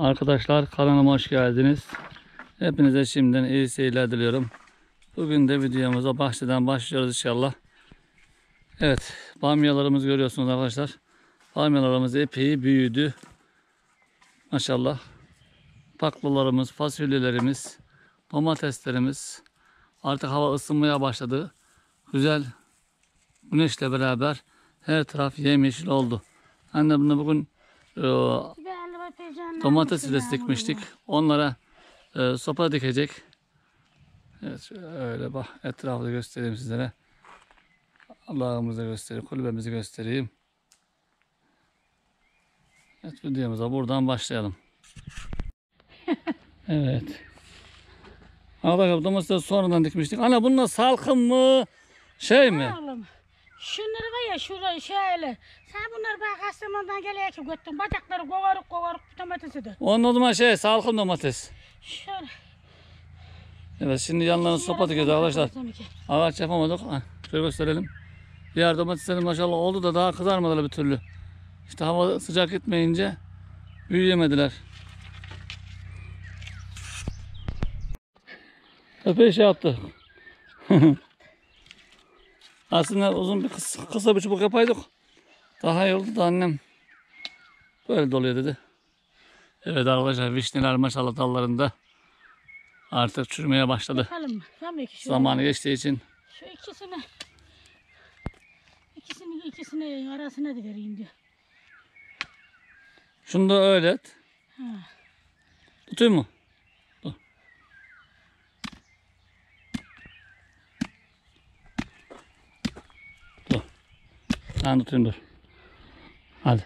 Arkadaşlar kanalıma hoş geldiniz. Hepinize şimdiden iyi seyirler diliyorum. Bugün de videomuza bahçeden başlıyoruz inşallah. Evet, bamyalarımızı görüyorsunuz arkadaşlar. Bamyalarımız epey büyüdü. Maşallah. Paklalarımız, fasulyelerimiz, domateslerimiz. Artık hava ısınmaya başladı. Güzel güneşle beraber her taraf yemyeşil oldu. Annemle bugün domates dikmiştik. Onlara sopa dikecek. Evet, şöyle bak etrafı göstereyim sizlere. Allah'ımızı göstereyim, kulübemizi göstereyim. Evet, videomuza buradan başlayalım. Evet. Arkadaşlar domatesi sonradan dikmiştik. Ana bunlar salkım mı? Şey mi? Oğlum, şunları var ya şurada şöyle. Sen bunları bak Kastamonu'dan geleye ki götürdün. Bacakları kovarık domatesi de. Onun o zaman salkım domates. Şöyle. Evet, şimdi yanlarına sopa dikiyoruz arkadaşlar. Ağaç yapamadık. Şöyle gösterelim. Diğer domateslerin maşallah oldu da daha kızarmadılar bir türlü. İşte hava sıcak gitmeyince büyüyemediler. Epey şey yaptı. Aslında uzun bir kısa bir çubuk yapaydık. Daha iyi oldu da annem böyle doluyor dedi. Evet arkadaşlar, vişneler maşallah dallarında artık çürümeye başladı. Bakalım mı? Zamanı geçtiği için. Şu ikisini arasına da vereyim diyor. Şunu da öyle et. Ha. Tutayım mı? Dur. Dur. Ben tutayım, dur. Hadi.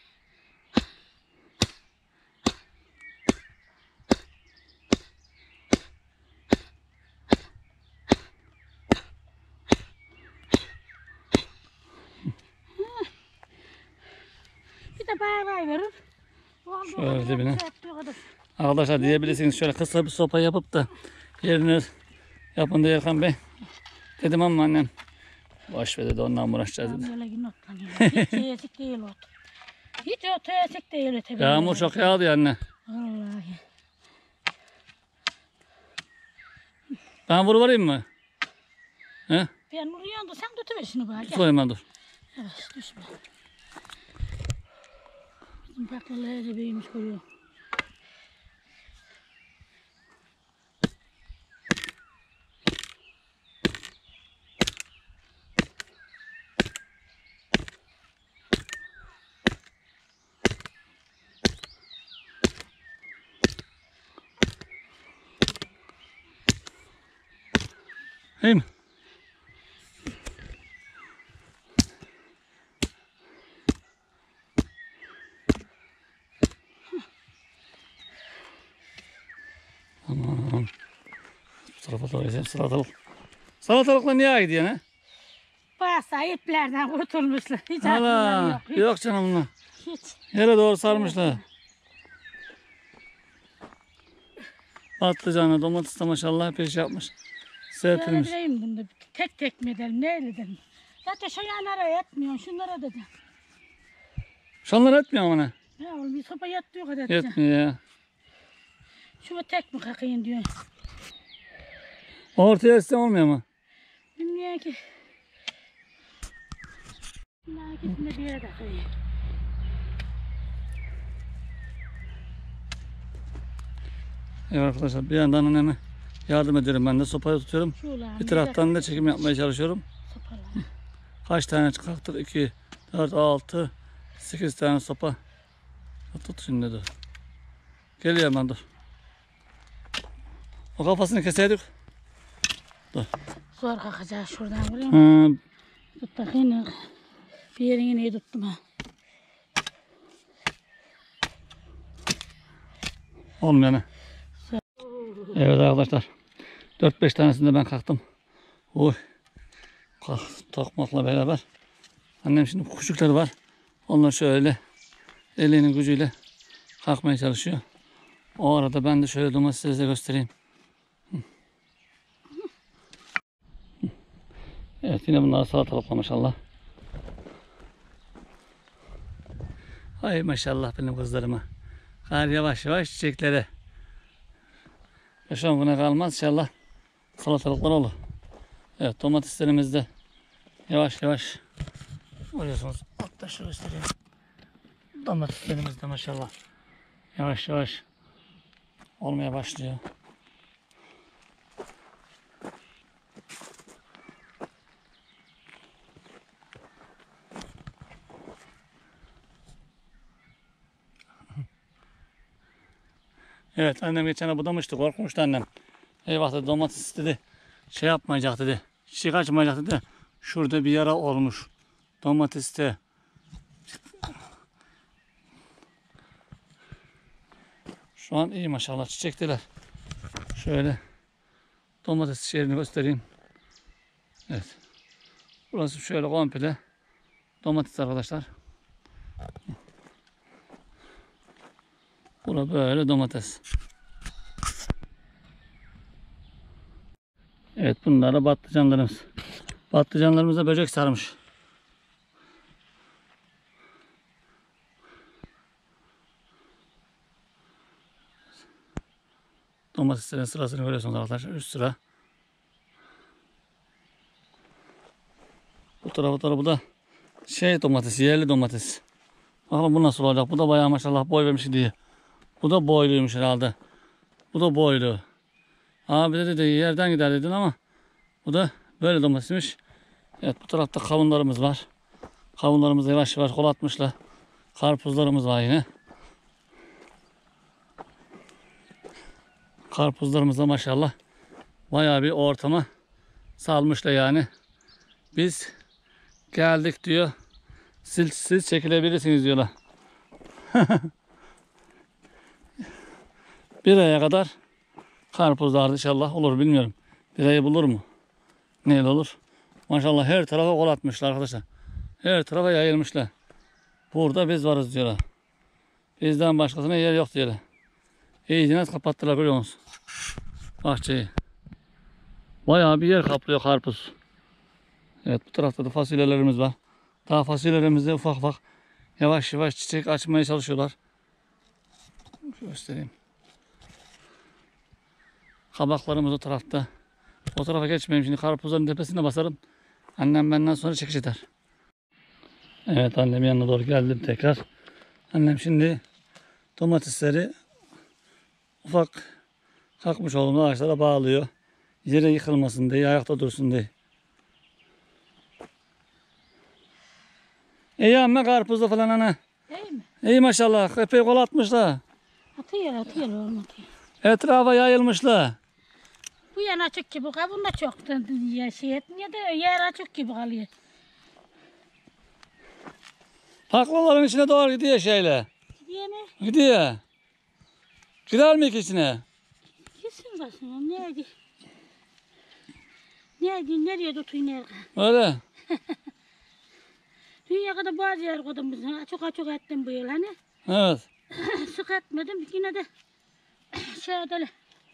Bir de bağlay verir. Şöyle dibine. Arkadaşlar diyebilirsiniz şöyle kısa bir sopa yapıp da yerine yapın diye Erkan Bey. Dedim ama annem boş ver dedi, ondan uğraşacağız dedi. Hiç teyesik değil ot. Hiç o teyesik değil. Yağmur çok yağdı ya anne. Vallahi. Ben vurayım mı? He? Ben vuruyorum da sen tutuver şunu bana. Tutayım ben, dur. Evet, düşme. Bizim baklaları da büyümüş koyuyor. İyi mi? Tamam. Bu tarafa doğru geçelim. Salatalık. Salatalıkla niye gidiyor ne? Bayasa iplerden kurtulmuşlar. Hiç Hala. aklımdan yok. Yok canım bunlar. Hiç. Yere doğru sarmışlar. Patlıcanı, domates de maşallah peş yapmış. Serpilmiş. Söyleyeyim bunu da tek mi edelim, ne edelim? Zaten şu yanlara etmiyor, şunlara dedim. Şunlar etmiyor mu ne? Ya oğlum bir sopa yatıyor kadar edeceğim. Yetmiyor ya. Şuna tek mi kakayım diyor. Ortaya etsem olmuyor mu? Bilmiyorum ki. Bunların ikisini de bir yere takayım. Evet arkadaşlar, bir yandan anneme yardım ediyorum, ben de sopayı tutuyorum. Bir taraftan da çekim yapmaya çalışıyorum. Sopalar. Kaç tane çıkarttık? 2, 4, 6, 8 tane sopa. Tut şimdi, dur. Geliyor hemen, dur. O kafasını keseydik. Dur. Zor kakacağız şuradan vuruyor mu? Tut bakayım. Bir yerini iyi tuttum ha. Olmuyor ne? Evet arkadaşlar. 4-5 tanesinde ben kalktım. Oy. Tokmakla beraber. Annem şimdi küçükleri var. Onlar şöyle elinin gücüyle kalkmaya çalışıyor. O arada ben de şöyle domatesleri size göstereyim. Evet, yine bunlar salatalıkla maşallah. Ay maşallah benim kızlarıma. Kar yavaş yavaş çiçekleri. Şu an buna kalmaz inşallah. Salatalıklar olur. Evet, domateslerimiz de yavaş yavaş görüyorsunuz. Hatta şöyle göstereyim. Domateslerimiz de maşallah yavaş yavaş olmaya başlıyor. Evet, annem geçen budamıştı, korkmuştu annem. Eyvah dedi, domates dedi, şey yapmayacak dedi, çiçek açmayacak dedi. Şurada bir yara olmuş domateste. Şu an iyi maşallah, çiçekteler. Şöyle domates yerini göstereyim. Evet. Burası şöyle komple domates arkadaşlar. Burası böyle domates. Evet, bunlar da patlıcanlarımız. Patlıcanlarımıza böcek sarmış. Domateslerin sırasını görüyorsunuz arkadaşlar. Üst sıra. Bu tarafı da şey domates, yerli domates. Bakalım bu nasıl olacak. Bu da bayağı maşallah boy vermiş diye. Bu da boyluymuş herhalde. Bu da boylu. Abi dedi yerden gider dedin ama bu da böyle domatesmiş. Evet, bu tarafta kavunlarımız var. Kavunlarımızı yavaş yavaş kol atmışlar. Karpuzlarımız var yine. Karpuzlarımız da maşallah bayağı bir ortama salmışlar yani. Biz geldik diyor. Siz çekilebilirsiniz diyorlar. Bir aya kadar karpuzlar inşallah olur, bilmiyorum. Bir ayı bulur mu? Neyle olur? Maşallah her tarafa kol atmışlar arkadaşlar. Her tarafa yayılmışlar. Burada biz varız diyorlar. Bizden başkasına yer yok diyorlar. İyice kapattılar, görüyor musunuz? Bahçeyi. Bayağı bir yer kaplıyor karpuz. Evet, bu tarafta da fasulyelerimiz var. Daha fasulyelerimiz de ufak ufak yavaş yavaş çiçek açmaya çalışıyorlar. Göstereyim. Kabaklarımız o tarafta. O tarafa geçmeyeyim, şimdi karpuzların tepesine basarım. Annem benden sonra çekiş eder. Evet, annemin yanına doğru geldim tekrar. Annem şimdi domatesleri ufak kalkmış olduğumuz ağaçlara bağlıyor. Yere yıkılmasın diye, ayakta dursun diye. İyi ama karpuzda falan ana. Değil mi? İyi maşallah. Epey kol atmışlar. Atıyor oğlum atıyor. Etrafa yayılmışlar. Bu yan açık gibi kabun da çok ya şey etmiyor da yer açık gibi kalıyor. Paklaların içine doğru gidiyor şeyle. Gidiyor mu? Gidiyor. Girer mi ki içine? Gitsin basın. Neydi? Nereye tutuyor nerede? Öyle. Dünya kadar bazı yer koydum biz. Çok ettim bu yıl hani. Evet. Sık etmedim yine de şey edelim.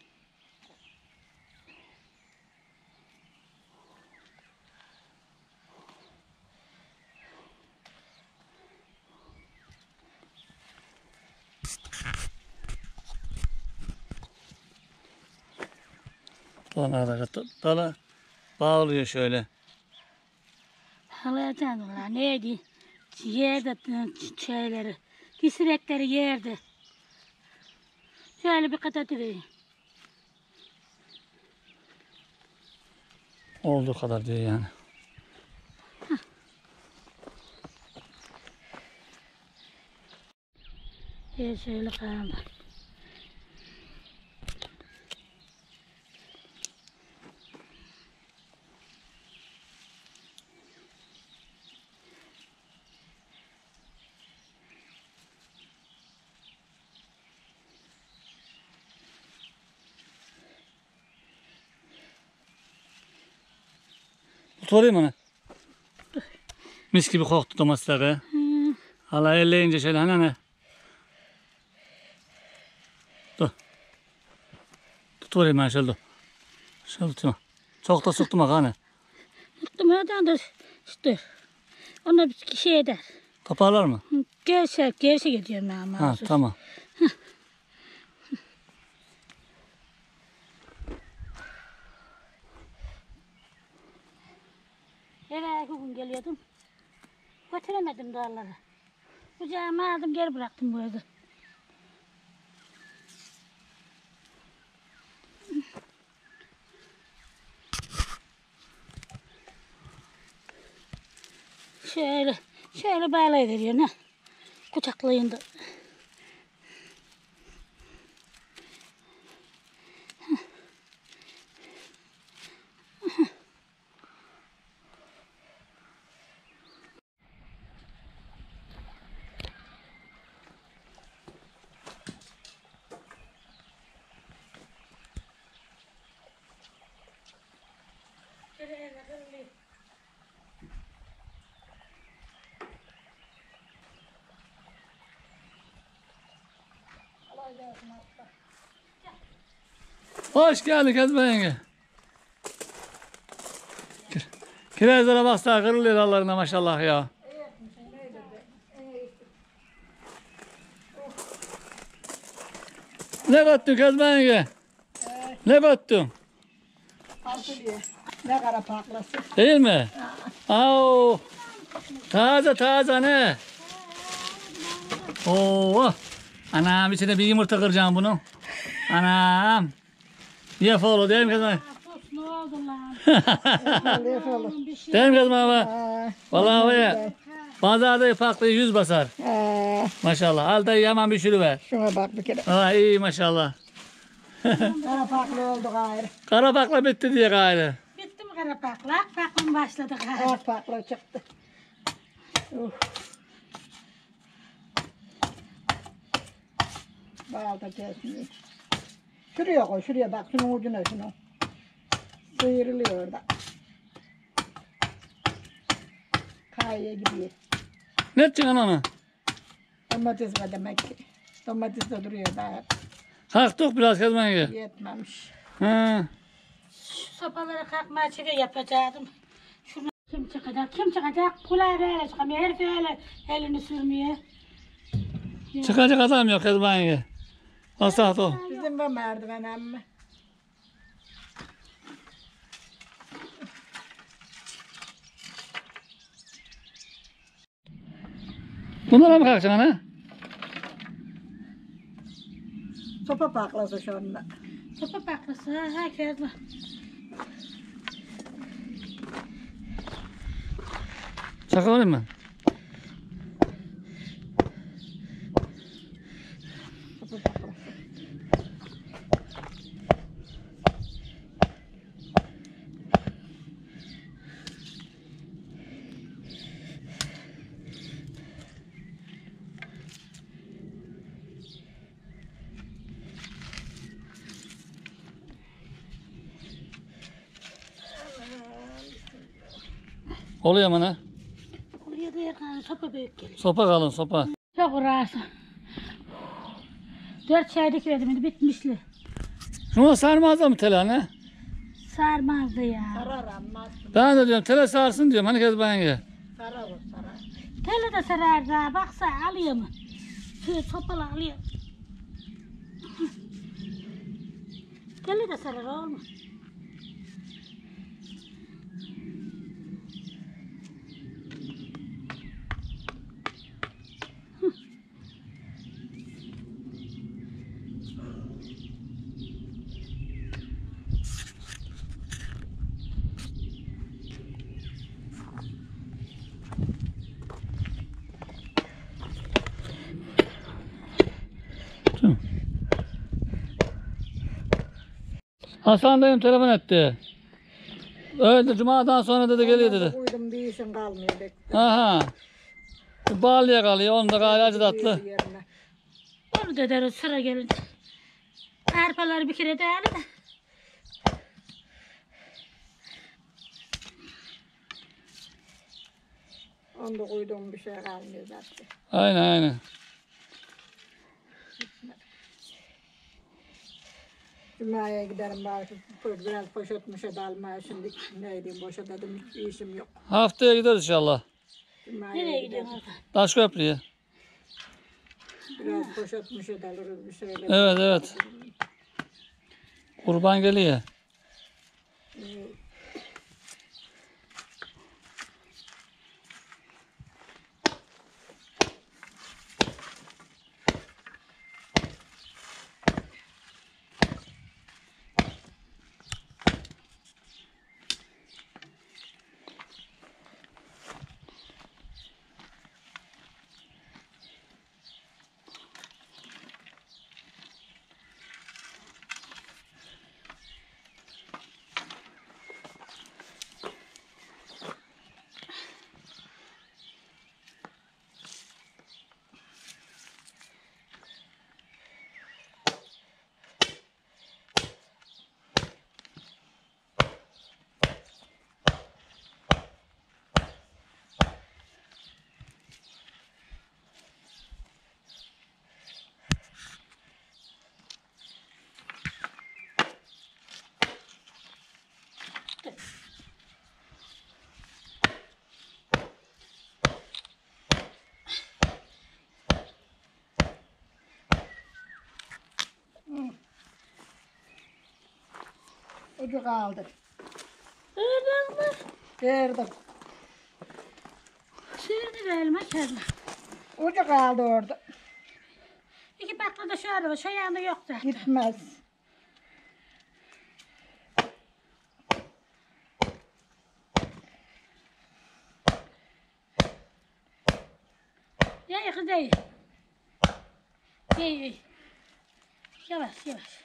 Dala bağlıyor şöyle. Halayacağım neydi? Yerde şeyleri, kisirekleri yerde. Şöyle bir kadar vereyim. Olduğu kadar diyor yani. Şöyle kaldı. Tutayım onu. Mis gibi koktu domatesleri. Hala elleyince şöyle hani. Dur. Tutayım ben şöyle. Şöyle tutayım. Çok da sıktım bak hani. Tuttum oradan da işte. Ona bir şey eder. Toparlar mı? Gerçi gidiyorum ben. Ha, tamam. Verdim dağlara. Kucağıma aldım geri bıraktım bu evde. Şöyle bağlayıveriyor ne? Kucaklayın da. Hoş geldin Kezban yenge. Kirazlara baksana kırılıyor dallarına maşallah ya. Ne kattın Kezban yenge? Ne kattın? Fasulye. Ne kara paklası. Değil mi? Au. Taze ne? Oo. Anam içine bir yumurta kıracağım bunu. Anam. Niye follow değil mi Kezban? Sus ne oldu lan? Lef olur. Bir şey. Değil mi Kezban abi? Ha, Vallahi var. Pazarda farklı 100 basar. ha. Maşallah. Al da yaman bir şunu ver. Şuna bak bir kere. Aa iyi maşallah. Kara paklı oldu gayrı. Kara bakla bitti diye gayrı. Bitti mi kara paklak? Paklım başladı galiba. Ak paklı çıktı. Balda kesmiyor. Şuraya koy, şuraya bak, şunun ucuna şunu. Sıyrılıyor da. Kayaya gidiyor. Ne edeceksin onu? Domates var demek ki. Domates de duruyor daha. Kalktık biraz Kezban yenge. Yetmemiş. Ha. Şu sopaları kalkmaya çevir yapacaktım. Şuna kim çıkacak? Kim çıkacak? Kulağıyla öyle çıkamıyor. Herif öyle elini sürmüyor. Çıkacak adam yok Kezban yenge. Asat o. Bizim var merdiven emmi. Bunlara mı kalkacaksın ana? Sopa paklası şunla. Sopa paklısı ha herkes var. Çakal alayım mı? Sopa paklası. Oluyor mu ana? Buraya da yakın sopa büyük geliyor. Sopa kalın sopa. Çok uğraşsın. 4 çaydık verdim bitmişli. Şuna sarmaz da mı tele ana? Sarmazdı ya. Sarar amma. Ben de diyorum tele sarsın diyorum. Hani Kezban yenge? Sarar o sarar. Teli de sarar da baksa alıyor mu? Şu sopalı alıyor. Teli de sarar oğlum. Hasan dayım telefon etti. Öyle cumadan sonra dedi geliyor dedi. Uydum bir işin kalmıyor. Bekle. Aha. Bağlıya kalıyor. Onu da gayri acı tatlı. Yerine. Onu da deriz sıra gelince. Arpaları bir kere değerli de. Onda uydum bir şey kalmıyor zaten. Aynen. Cuma'ya giderim bari biraz poşetmişe de almaya şimdi ne diyeyim boşa dedim hiç işim yok. Haftaya gideriz inşallah. Cuma'ya Nereye giderim. gidiyorsun orada? Taşköprü'ye. Biraz poşetmişe de alırız bir şeyler. Evet. Kurban geliyor. Ucu kaldı. Öyle mi? Verdim. Sığırdı elma Kezban. Ucu kaldı orada. İki bakla da şu arada, şu yanında yok zaten. Gitmez. Ya kız değil. Değil. Yavaş yavaş.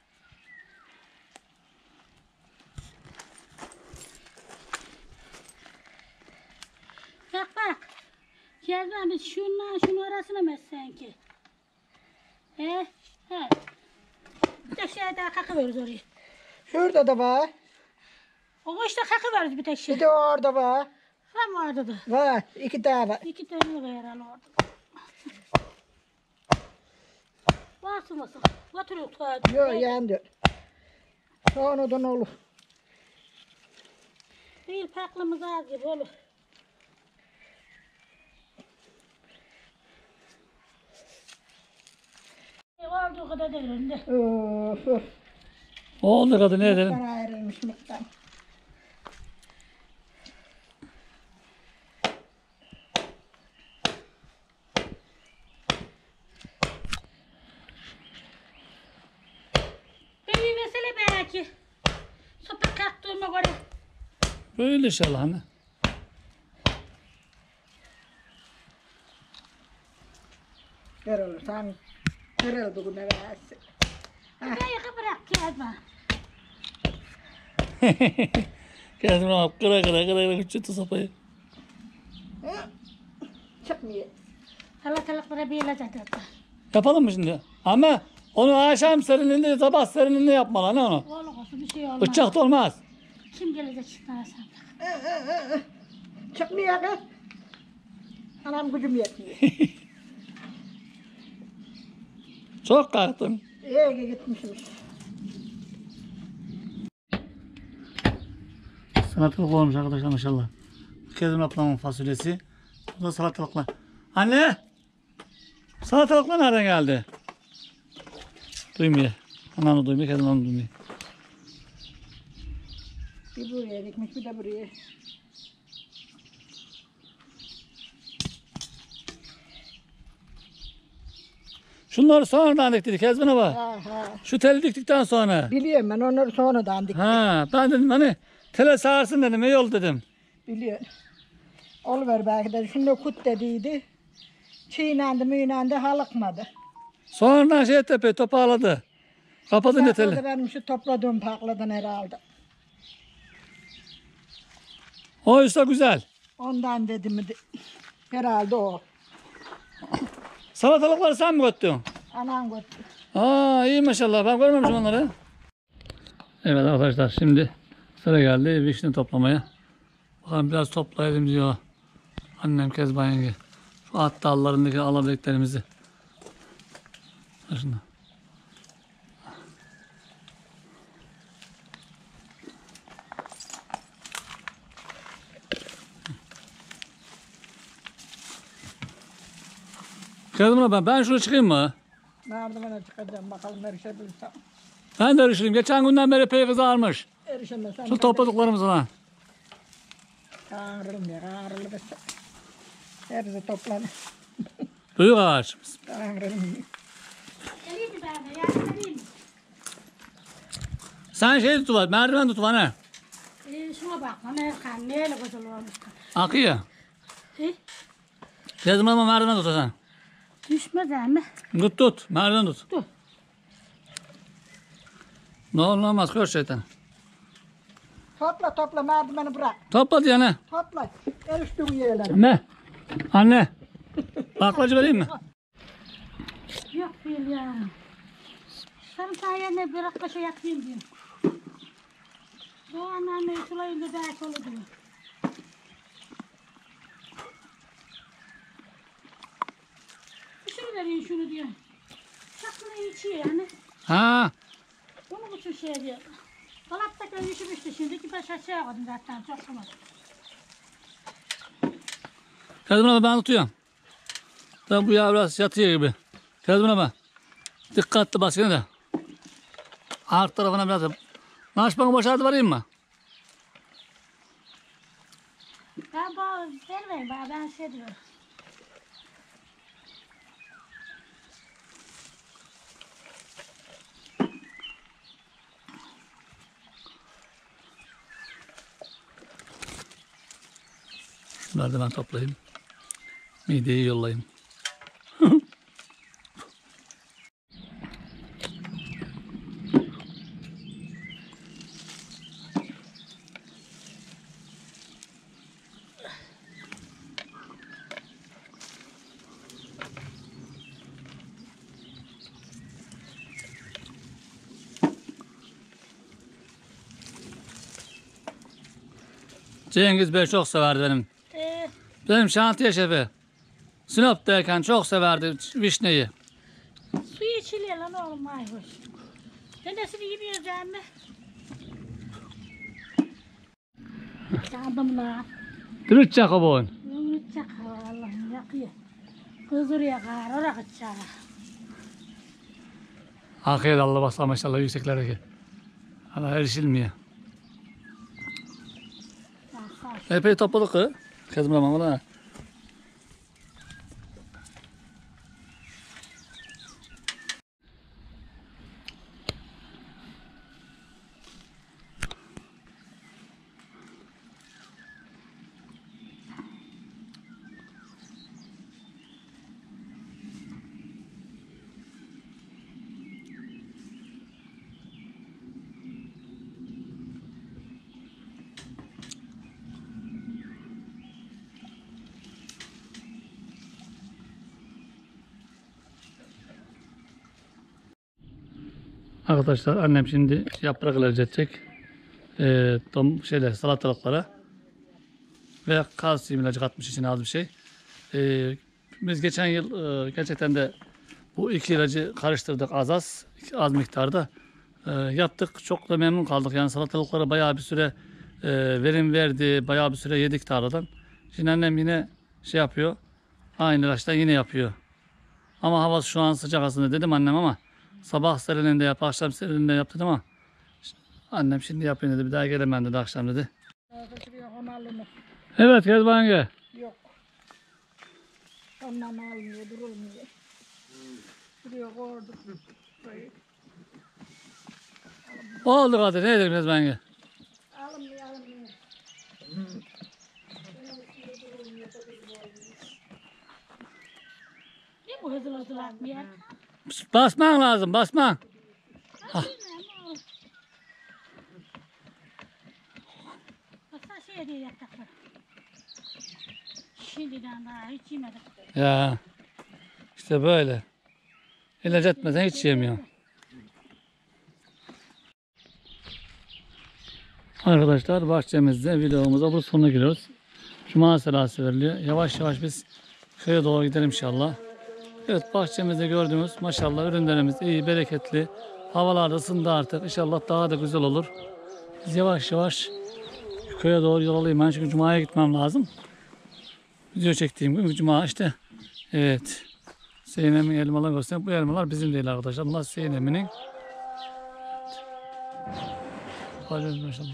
Bak bak. Kezban biz şunun arasına mı sanki? He? He. Bir tek şey daha kakıveririz oraya. Şurada da var. O işte kakıveririz bir tek şey. Bir de orada var. Var mı orada da? Var. 2 tane var. 2 tane var herhalde orada. Varsın varsın. Oturuyor tuvalete. Yok yandı. Sonradan olur. Değil paklımız az gibi olur. Olduğu kadar değil önünde. Of. Oldu kadın ne edelim? Mıktan ayrılmış mıktan. Bir mesele belki. Sopa kalktığıma göre. Böyle inşallah anne. Ver olur. Sen kırıl bugün versin. Kayıkı bırak Kezban. Kendime bak kıra küçültü sopayı. Çıkmıyor. Salatalıklara bir ilaç atattı. Yapalım mı şimdi? Ama onu akşam serinliğinde sabah serinliğinde yapmalı ne onu? Oğlum olsun bir şey olmaz. Bıçak da olmaz. Kim gelecek sana sandık? Çıkmıyor kız. Anam gücüm yetmiyor. Çok kalktım. İyi gitmişmiş. Salatalık olmuş arkadaşlar maşallah. Kezban ablamın fasulyesi. Bu da salatalıklar. Anne! Salatalıklar nereden geldi? Duymuyor. Anan da duymuyor, Kezban onu duymuyor. Bir buraya dikmiş bir de buraya. Şunları sonradan diktik Kezban'a bak. Ha. Şu teli diktikten sonra. Biliyorum ben onları sonradan diktim. Ha, ben dedim hani tele sağarsın dedim, iyi oldu dedim. Biliyorum. Oluver belki de şunu kut dediydi. Çiğnendi müynendi halıkmadı. Sonradan şey tepe toparladı. Kapadı ne teli. Pakladı benim şu topladığım pakladan herhalde. O işte güzel. Ondan dedim herhalde o. Salatalıkları sen mi göttün? Anam götü. Aa iyi maşallah, ben görmemişim onları. Evet arkadaşlar, şimdi sıra geldi vişne toplamaya. Bakalım biraz toplayalım diyor annem Kezban yenge. Şu at dallarındaki alabildiklerimizi. Şuna. Kezban ben şuraya çıkayım mı? Merdivene çıkacağım bakalım erişebilirsem. Ben de erişirim. Geçen günden beri epey kızarmış. Erişemezsem. Şu topladıklarımız lan. Kağrılmıyor, kağrılırsa. Hepsi toplanır. Büyük ağaçımız. Kağrılmıyor. Geleyim mi ben de? Yardım edeyim mi? Sen şey tutuver, merdiven tutuver ne? Şuna bak lan Erkan neyle güzel olmuş. Akıyor. He? Dedim ama merdiven tut sen. Düşmez mi? Tut, merdiven tut. Dur. Ne olur ne olmaz, kör şeytan. Topla merdiveni bırak. Topla diye ne? Topla. Eriştiğin yerlere. Ne? Anne. Baklacı vereyim mi? Yok değil ya. Sarı sayende bir dakika şey yapayım diyor. Bu anneanneyi sulayınca belki olur diyor. Şunu vereyim şunu diyor. Şaklını içiyor yani. Ha. Onun için şey diyor. Dolaptaki üşümüştü şimdi ki baş aşağı koydum zaten çok zaman. Kezban ben tutuyorum. Tabi bu ya biraz yatıyor gibi. Kezban bak. Dikkatli bas yine de. Arka tarafına biraz Naşbanı boşaldı varayım mı? Ben bu vermeyin bana, ben şey diyorum. Şunları da ben toplayayım. Mideyi yollayayım. Cengiz Bey çok severdi benim. Benim şantiye şefi. Sinop'tayken çok severdi vişneyi. Suyu içiliyor lan oğlum mayhoş. Denesini yemiyoruz emmi. Çaldım lan. Dürüt Çakobon. Unutacak Allah'ım yakıyor. Kızdırıyor kar, oraya kaçacak. Afiyet Allah basar maşallah yükseklerdeki. Hala erişilmiyor. Epey topladık kız. Kızım ama arkadaşlar annem şimdi yaprak ilacı edecek. Salatalıklara ve kalsiyum ilacı katmış içine az bir şey. Biz geçen yıl gerçekten de bu iki ilacı karıştırdık az miktarda yaptık. Çok da memnun kaldık. Yani salatalıklara bayağı bir süre verim verdi. Bayağı bir süre yedik tarladan. Şimdi annem yine şey yapıyor. Aynı ilaçtan yine yapıyor. Ama hava şu an sıcak aslında dedim annem ama sabah serinliğinde yap, akşam serinliğinde yap dedim ama annem şimdi yapayım dedi. Bir daha gelemem dedi akşam dedi. Evet Kezban Yenge. Yok. Ondan almıyor, durulmuyor. Buraya koyduk. Oldu kadar. Ne edelim Kezban Yenge? Almıyor. Ne bu hızlı atmıyor? Basman lazım basman. Basa şey diye yapacaklar. Şimdiden daha hiç yemedik. Ya işte böyle. İlaç etmeden hiç yemiyor. Arkadaşlar bahçemizde videomuza bu sonuna giriyoruz. Cuma selası veriliyor. Yavaş yavaş biz köye doğru gidelim inşallah. Evet bahçemizde gördüğümüz maşallah ürünlerimiz iyi, bereketli. Havalar da ısındı artık. İnşallah daha da güzel olur. Biz yavaş yavaş köye doğru yol alayım. Ben çünkü Cuma'ya gitmem lazım. Video çektiğim gün Cuma işte. Evet. Seynem'in elmaları göstereyim. Bu elmalar bizim değil arkadaşlar. Bunlar Seynem'in. Evet. Maşallah.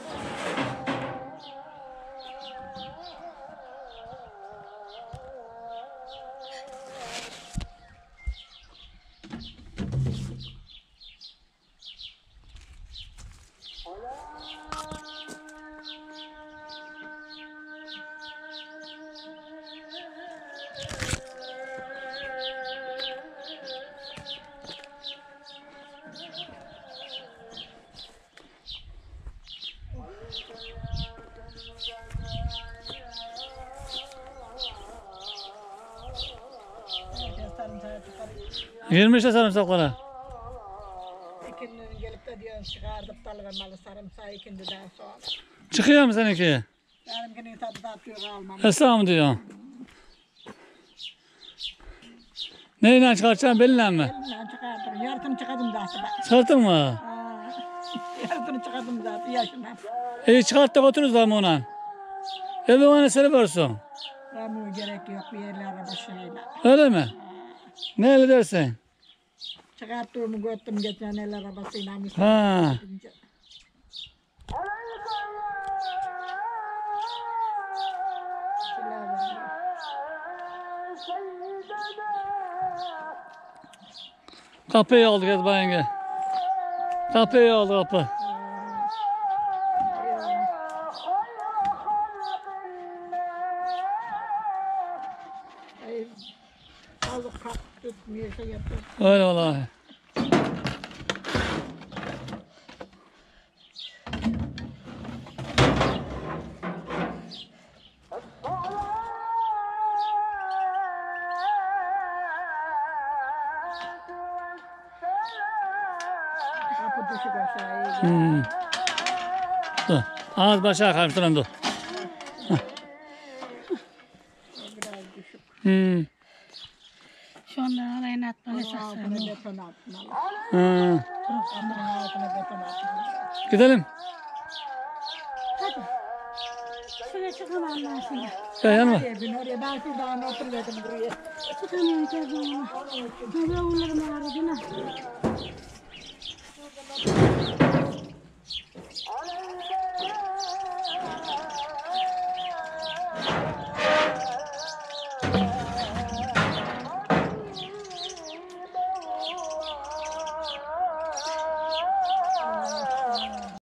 Girmiş de sarımsaklara. İkindinin gelip de diyorsun çıkardık dalı ve malı sarımsağı ikindiden sonra. Çıkıyor mu seninki? Benimkinin tadı da atıyor almam. Esra mı diyor? Neyle çıkartacaksın belinle mi? Elimden çıkardım. Yarısını çıkardım zaten. Çıkarttın mı? Yarısını çıkardım zaten yaşından. İyi çıkart da götürürüz ama ona. Evi bana seviyorsun. Ramıyor gerek yok bir yerlere başıyla. Öyle mi? Ne öyle dersin? Çıkarttığımı götürdüm geçen el arabasıyla. Ha. Kapıyı aldı Kezban yenge. Kapıyı aldı kapı. Ay, balık kalk tutmuyor şey yapıyor. Öyle vallahi. Kapı düşük aşağıya. Dur. Ağız başı akarmış lan dur. Biraz düşük. Şunları alayına atmalı Bunun altına sasını. beton atmalı. Bunun altına beton atmalı. Gidelim. Hadi. Şuraya çıkalım Allah'ın şimdi. Yanma. Ben oraya ben şuradan oturuyordum buraya. Çıkamıyorum Kezban. Ne böyle onlarım ağrıdı ne?